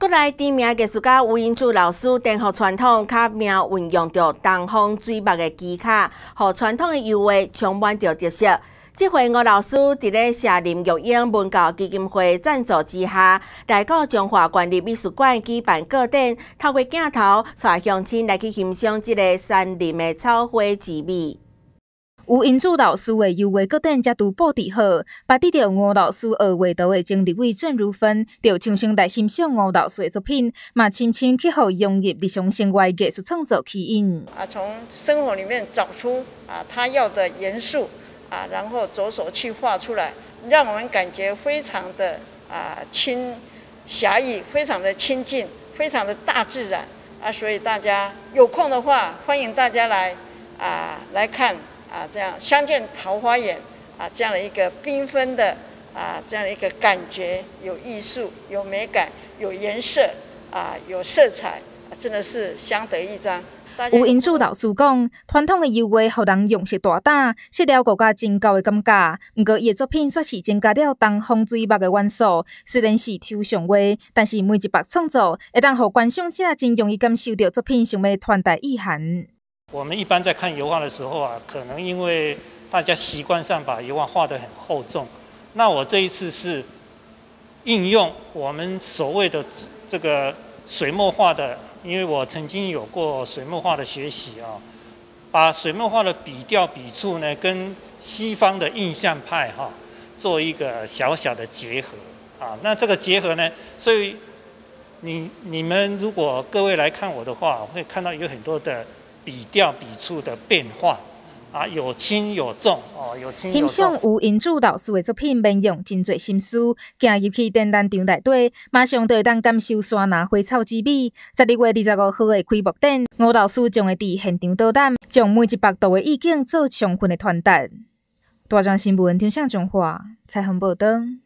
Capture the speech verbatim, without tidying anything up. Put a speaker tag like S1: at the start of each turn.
S1: 国内知名艺术家吴英祖老师颠覆传统，巧妙运用着东方水墨的技巧，互传统的油画充满着特色。这回吴老师伫咧社林育婴文教基金会赞助之下，来到中华县立美术馆举办个展，透过镜头带乡亲来去欣赏这个山林的草花之美。
S2: 吴英祖老师的油画个展才拄布置好，捌得着吴老师学画图的前立委郑如芬，就亲身来欣赏吴老师的作品，嘛深深去互融入日常生活的艺术创作起因。
S3: 啊，从生活里面找出啊他要的元素啊，然后着手去画出来，让我们感觉非常的啊亲侠义，非常的亲近，非常的大自然啊。所以大家有空的话，欢迎大家来啊来看。啊，这样相见桃花眼啊，这样的一个缤纷的啊，这样的一个感觉，有艺术，有美感，有颜色啊，有色彩，啊、真的是相得益彰。
S2: 吴英祖老师讲，传统的油画互人用色大胆，色调更加真厚的感觉。不过，伊的作品却是增加了东方水墨的元素。虽然是抽象画，但是每一幅创作会当互观赏者真容易感受到作品想要传达意涵。
S4: 我们一般在看油画的时候啊，可能因为大家习惯上把油画画得很厚重，那我这一次是应用我们所谓的这个水墨画的，因为我曾经有过水墨画的学习啊，把水墨画的笔调笔触呢，跟西方的印象派哈、啊、做一个小小的结合啊。那这个结合呢，所以你你们如果各位来看我的话，会看到有很多的笔调笔触的变化啊，有轻有重哦，有轻有重。
S2: 欣赏吴英祖老师的作品，免用真侪心思，行入去展览场内底，马上就会当感受山林花草之美。十二月二十五号的开幕展，吴老师将会伫现场导览，将每一幅图的意境做充分的传达。大庄新闻听上中华采访报道。